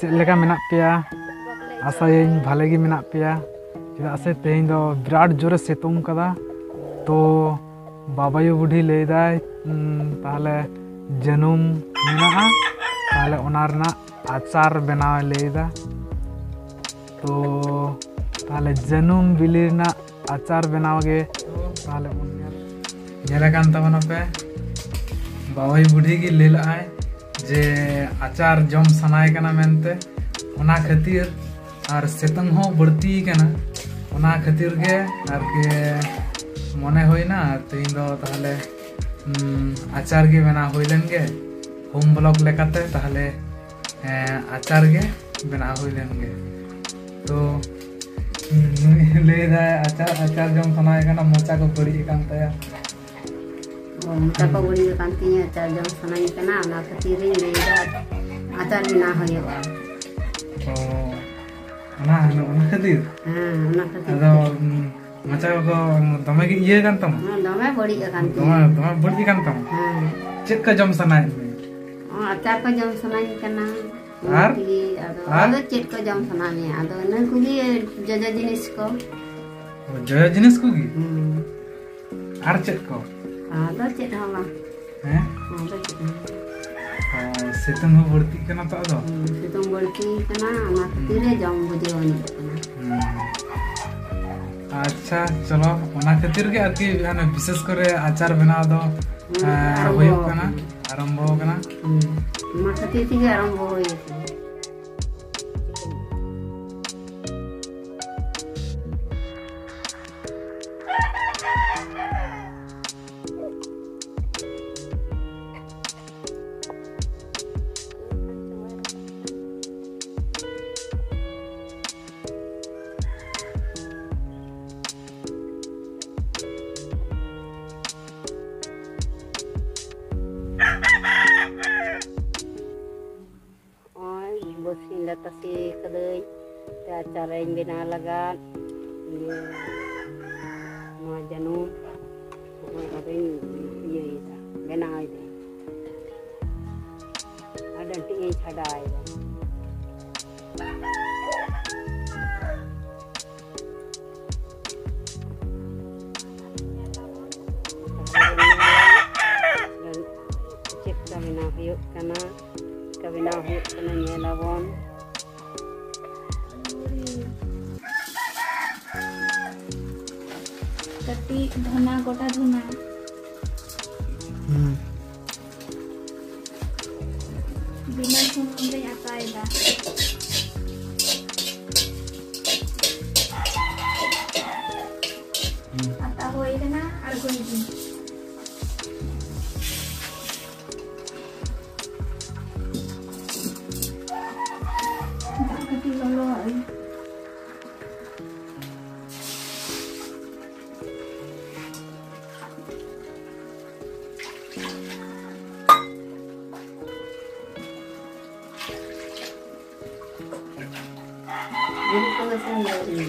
Check लेका मेना पेया आसायें भाले गी मेना पेया चेदा से तेहें दो बिराट जोरे सितुंग कदा तो बाबायु बुढ़ी लैदाय ताहले जनुम मेना ताहले ओनारना आचार बनाव लैदा तो ताहले जनुम बिलिरना आचार बनाव गे ताहले नेलेकान तबना पे बाबायु बुढ़ी गी लैलाय जे आचार जम सनाय कना मेनते ओना खातिर और सितुंग हो बढ़ती कना ओना खातिर गे आरके मने होइना तेहें दो ताहले आचार गे बना होइलेन गे होम ब्लॉग लेकाते ताहले आचार गे बना होइलेन गे तो लेदा आचार जम सनाय कना मोचा को बड़ी कान ताया मोचा को बड़ी कान तिया आचार जम सनाय कना ओना खातिर लेदा आचार बना होइबा तो ओना खातिर ओना खातिर अदो मचा को दमे की ये कान तम दमे बड़ी कान दमे बड़ी कान तम चेक का जम सनाय आचार को जम सनाय कना आर आदो चेक को जम सनाने आदो न कुगी जजा जिनिस को आर चेक को आदो चेक हवा हैं आदो चेक सितुंग हो बढ़ती कना तो आदो सितुंग बढ़ती कना ओना खातिर जम बुझेवनी कना अच्छा चलो ओना खातिर के आरकी माने विशेष करे आचार बनाव दो होयो कना आरंभ कना ओना खातिर के आरंभ होय bersih latasi kedai cara yang bina lagat mau janum mau apa ini bina itu ada tinggi cadai dan cek bina hiup karena kabina hiup karena nyelawon कटी धना गोटा धना बिना सुनते आता है आता होए ना और कोई दिन कटी लो है ini kalau sendiri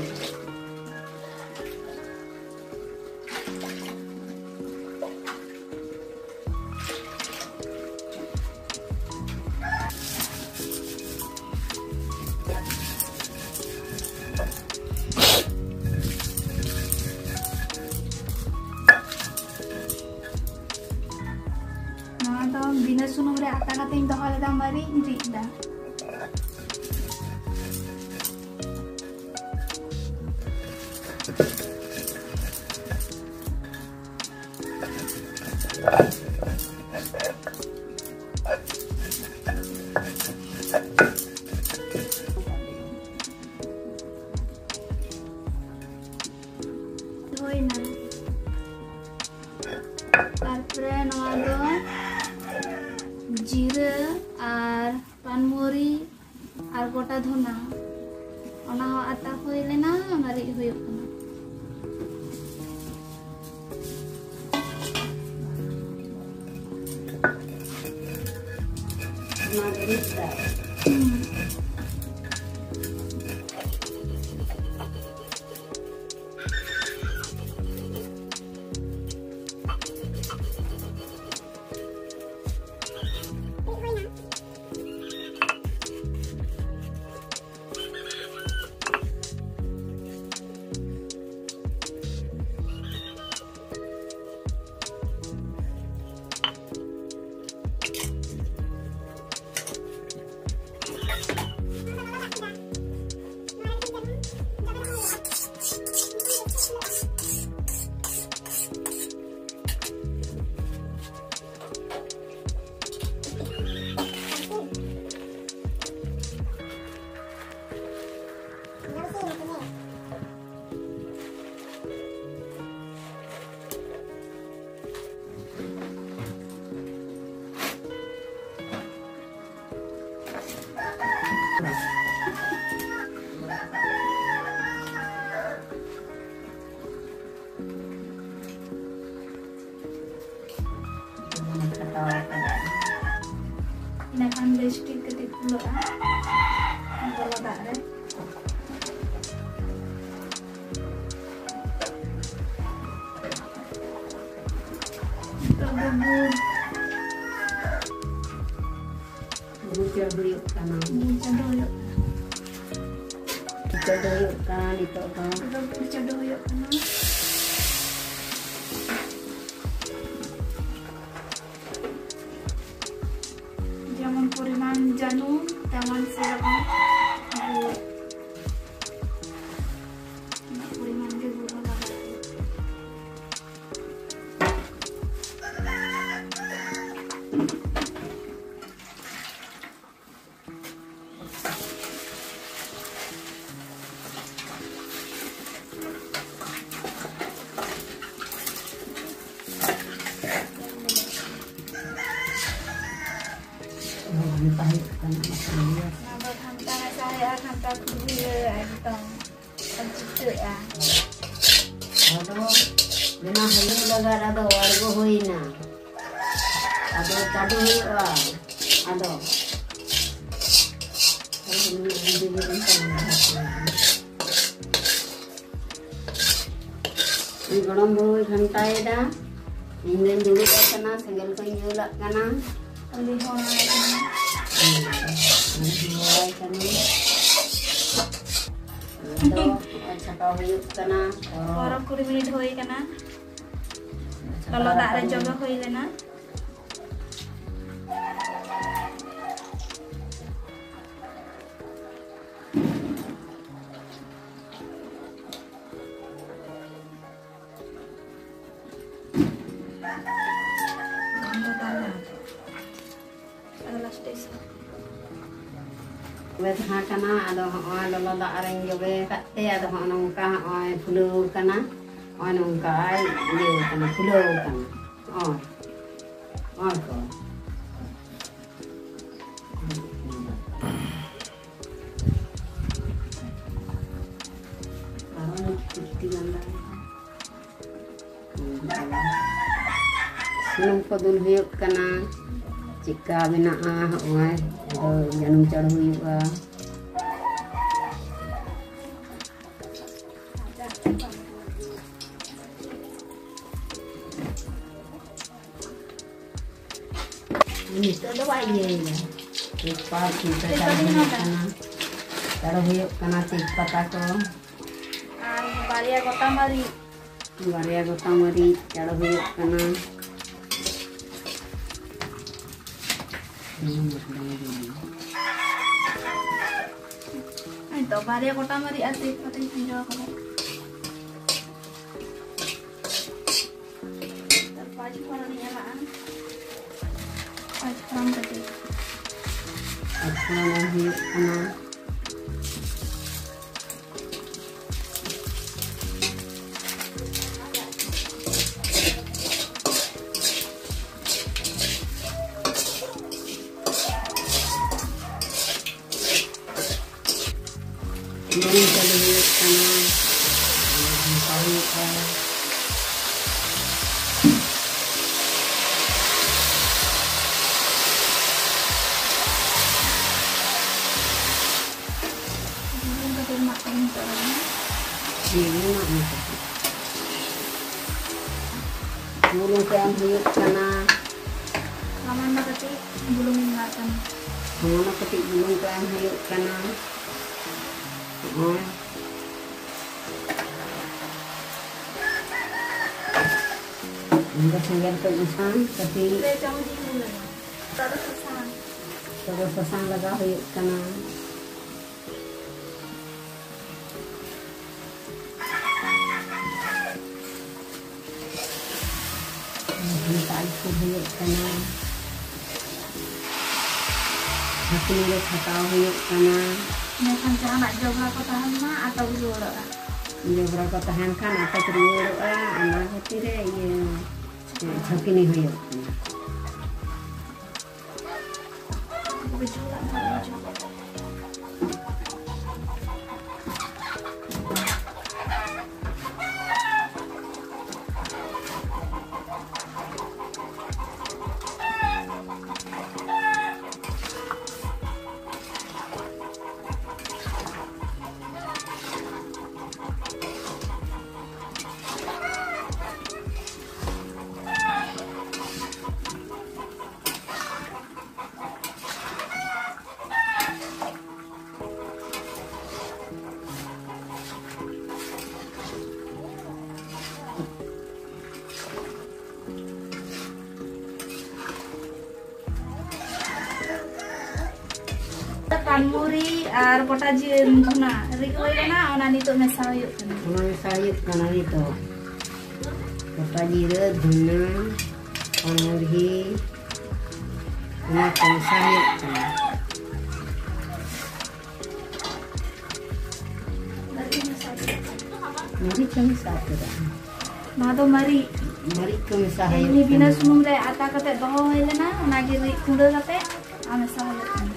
nah to bina sunung re ata kating doh ada mari ri da Hoy na. Tarpore noa do जीरा और पानमुरी और गोटा धना ओना आता होय लेना मारी होय कना margarita Inakan bestik ketik dulu kalau tak ada. Terbubur. Bujur buyuk kana. Dicadoyok. Dicadoyok kan itu kan. Dicadoyok kana. Jangan puriman janum, jangan silakan. Puriman ke guru lagi. Pahit kan maksudnya. Nabot hantar saya hantar kudu antong. Pencuci ya. Aduh, bina hayu lagar ado wargo hoina. Aduh tadu huyuwa. Aduh. Ini gorong buru ghantai dah. Ini dulu kana senggel ko nyulak kana. Lihon Mulai kana. Aduh, chaka huyuk kana. orang 20 minit hoi kana. Kalau tak ada jaga hoi lena. Adalah stage. Wet ha kana ado hoy lolo da areng jobe katte ado ho nongka hoy fulu kana hoy nongka ai ye kana fulu kana oh oh ko kawan kita ganda sunung padul huyuk kana jika bina hoy janum chadu huyuka ini tu dah bayi ya. Cepat kita cari huyuk kana cepat aku. Baria kotamari. Baria kotamari cari huyuk kana. Itu baria kotamari atik pakai pinjau kamu. Terpaju kalau nyamaan. Pajang tadi. Aku huyuk kana. Ini jadi kana tahu kan Belum betul makan soalnya. ini mak bulung yang huyuk kana Laman makati belum ingatan. mana ketik bulung yang huyuk kana Enggak senggel ke usang tapi Kita jauh di bulan. Terus susah. terus usang laga huyuk kana kita ikut huyuk kana hati ni kata huyuk kana Nekan jalan jawab aku tahan mah atau dulu lah. Iya berapa tahan kan atau terus anak kecil iya sakit nih huyuk. Aku berjuang. Panmuri ar potajin tuna rikoy na ona nito mesayuk kana. Ono sayuk kana itu. Kota jira duna panmuri ona kan sayuk kana. Mari kami satu dah. Nado mari Mari kami sayuk. ini bina sumum le ata kate doho helena ona giri kuda kate ame sayuk kana.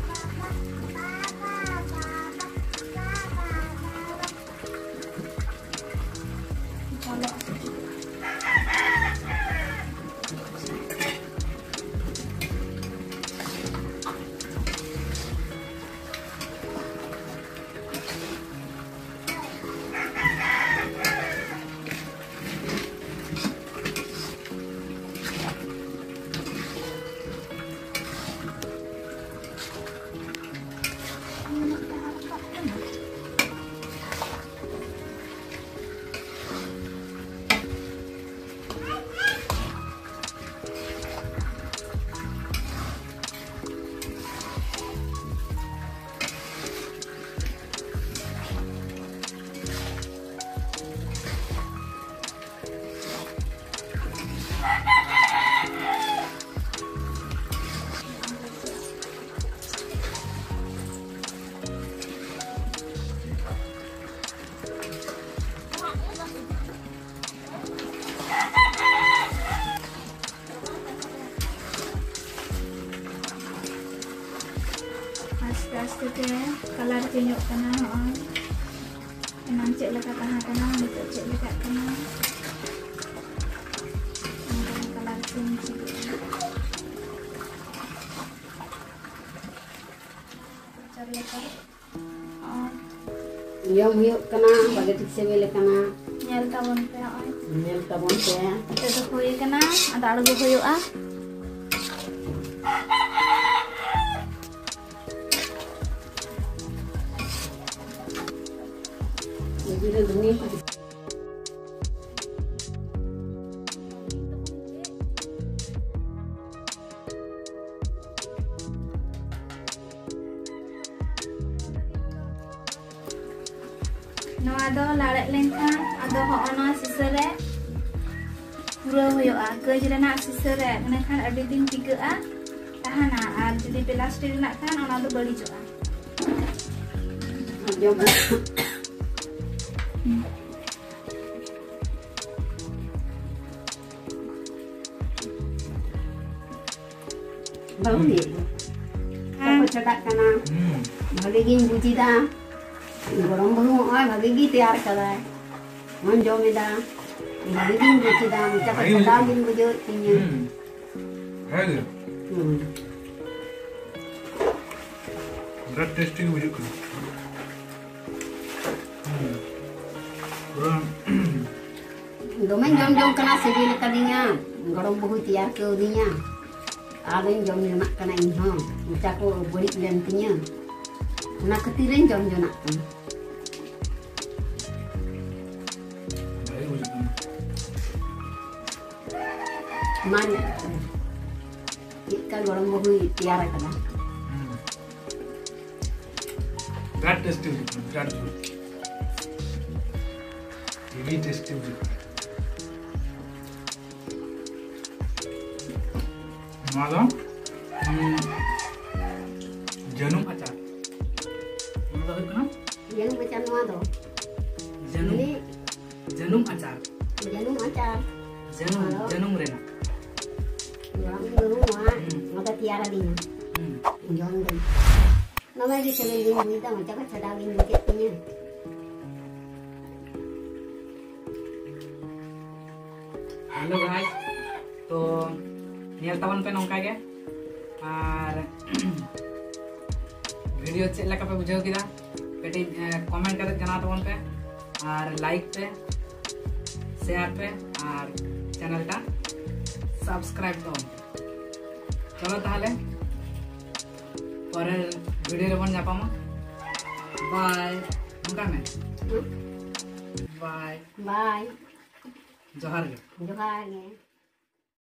Aste-aste te kalar cenyok kana hoon. Enang cek leka tahan kana, nito cek leka kana. Enang kalar cenyok. Cari leka. Yang huyuk kana bagi tik sebele kana. Nyel tabon pe hoon. Mel tabon te. Ito huyu kana, ada algo huyu ah. Jira dunia No ado larek lengkan, ado hoon sisere. Pura huyu ah, kerja nak sisere. Menekan everything tiga ah. Tahan ah, jadi plastik nak kan, ona tu beli jo ah. jom. Bau ni. Apa cedak kana? Bagi gini buji dah. Gorong bahu ay bagi gini tiar kada. Man jom ida. Bagi gini buji dah. Macam cedak gini buji tinya. Hai. Berat tasty bujuk kan. Domain jom kena segini kadinya. Gorong bahu tiar ke udinya. Ada yang jom nak kena inhom. Macam aku balik lentinya. Nak ketirin jom nak kan. Baik bujuk kan. Mana? Ikan gorong bahu tiar kena. Berat tasty bujuk kan. Berat bujuk. Ini tasty bujuk. Malam janum acar ᱫᱚ ᱦᱩᱭᱩᱜ ᱠᱟᱱᱟ ᱡᱟᱹᱱᱩᱢ ᱟᱪᱟᱨ ᱱᱚᱣᱟ ᱫᱚ ᱡᱟᱹᱱᱩᱢ ᱡᱟᱹᱱᱩᱢ ᱟᱪᱟᱨ ᱡᱟᱹᱱᱩᱢ ᱟᱪᱟर ᱡᱟᱹᱱᱩᱢ ᱨᱮᱱᱟᱜ orang dulu mah maka tiara dinya jom deh nama di sini kita macam apa cara gini kitnya hello guys तो नियल तबन पे नौका गे और वीडियो चेक लगा पे बुझाव किदा कटी कमेंट कर जना तबन पे और लाइक पे शेयर पे और चैनल टा सब्सक्राइब तबन चलो ताहले परे वीडियो रे बन जापामा बाय नौका में बाय bye जोहार गे johar